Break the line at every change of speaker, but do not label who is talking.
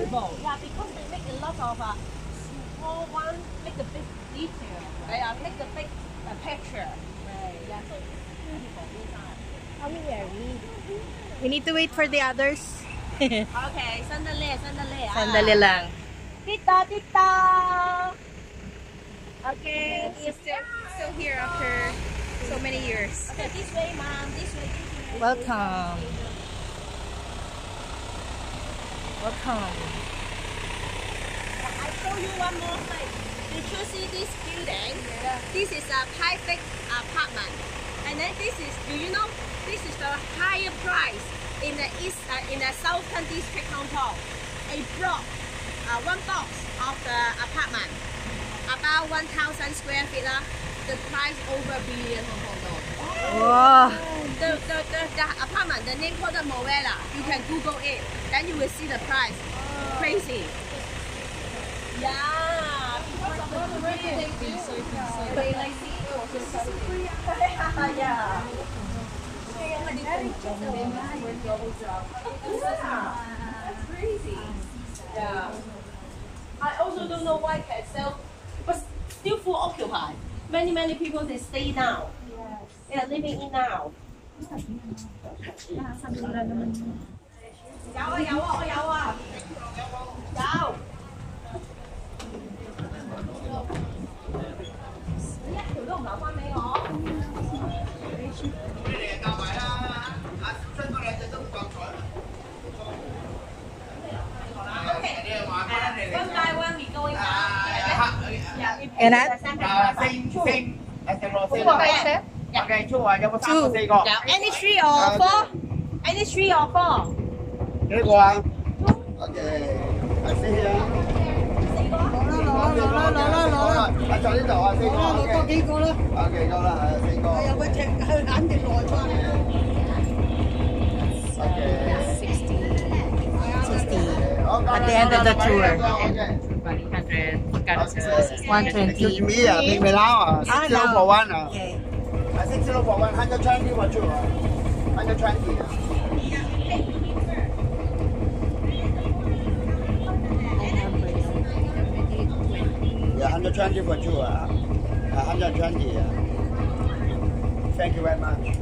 comfortable. Yeah, because they make a lot of small one, make the big detail. Right? Make the big picture. Right. Yeah, so it's beautiful inside.
We need to wait for the others.
Okay, sandali.
Sandali lang.
Tita.
Okay, he's still here after so many years.
Okay, this way, ma'am. This way.
Welcome. Welcome.
I show you one more thing. Did you see this building? Yeah. This is a private apartment. And then this is, do you know, this is the higher price in the southern district Hong Kong. A block, one box of the apartment, about 1,000 square feet. The price over billion Hong Kong dollars.
Wow.
The apartment, the name called the Moella. You can Google it, then you will see the price. Crazy. Yeah, because of the green. Yeah. That's crazy. Yeah. I also don't know why can sell, but still full occupied. Many people they stay now. Yes. They are living in now.
And that?
Any three or four? Any three or four?
Okay, I see here.
At the end of the tour. 120.
Excuse me, take me now. 60 for one.
Okay.
I think 60 for 120 for two. 120. Yeah, 120 for two. 120. Thank you very much.